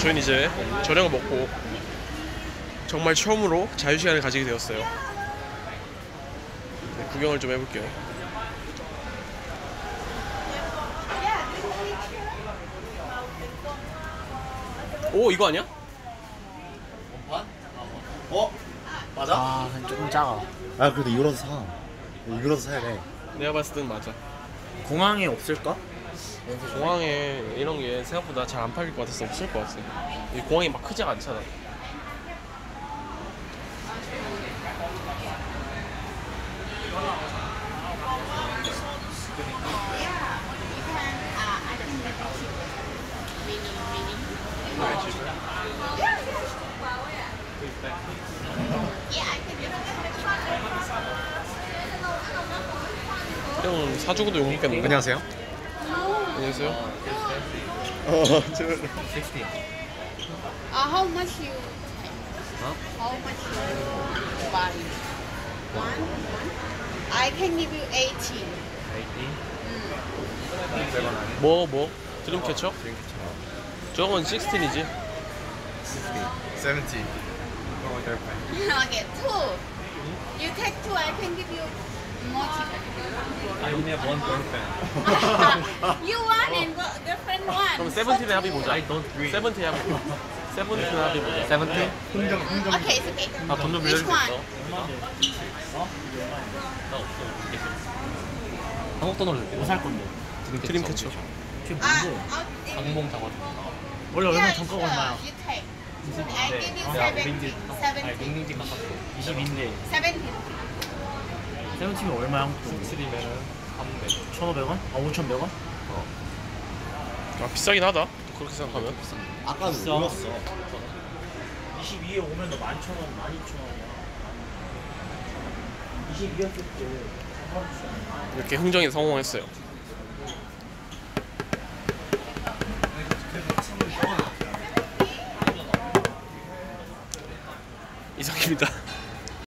저희는 이제 저녁을 먹고 정말 처음으로 자유시간을 가지게 되었어요. 네, 구경을 좀 해볼게요. 오, 이거 아니야? 원판? 어? 맞아? 아 조금 작아. 아 그래도 이거라도 사. 이거라도 사야 돼. 내가 봤을 땐 맞아. 공항에 없을까? 공항에 이런 게 생각보다 잘 안 팔릴 것 같아서 없을 것 같아. 이 공항이 막 크지가 않잖아. 형 사주고도 욕먹겠는데? 안녕하세요. 안녕하세요. How much you take? How much you buy? One? I can give you 18. 뭐? 드림캐쳐? 저건 16이지? 70. Okay, two. You take two, I can give you more cheaper. I only have one girlfriend. You want and girlfriend one. 그럼 세븐틴에 합의 보자. I don't drink. 세븐틴에 합의 보자. 세븐틴에 합의 보자. 세븐틴? Okay, it's okay. 아, 돈 좀 Which 빌려줄 수 one? 있어? 한국 돈으로 뭐살 건데? 드림캐쳐. 그게 Ah, 뭔데? 강몽 작업. 원래 얼마 yeah, 정가가 sure. 얼마야? You take. I give you 내가 17. 링지, 아니 17. 링링지 깎았어. 22인데 17. 세븐틴이 얼마야 한국 돈? 17이면은 300. 1,500원? 아 5,100원? 아, 비싸긴 하다. 그렇게 생각하면. 아까는 비싸. 울었어. 22에 오면 너 11,000원, 12,000원이야. 22였을 때 이렇게 흥정에 성공했어요. 이상입니다.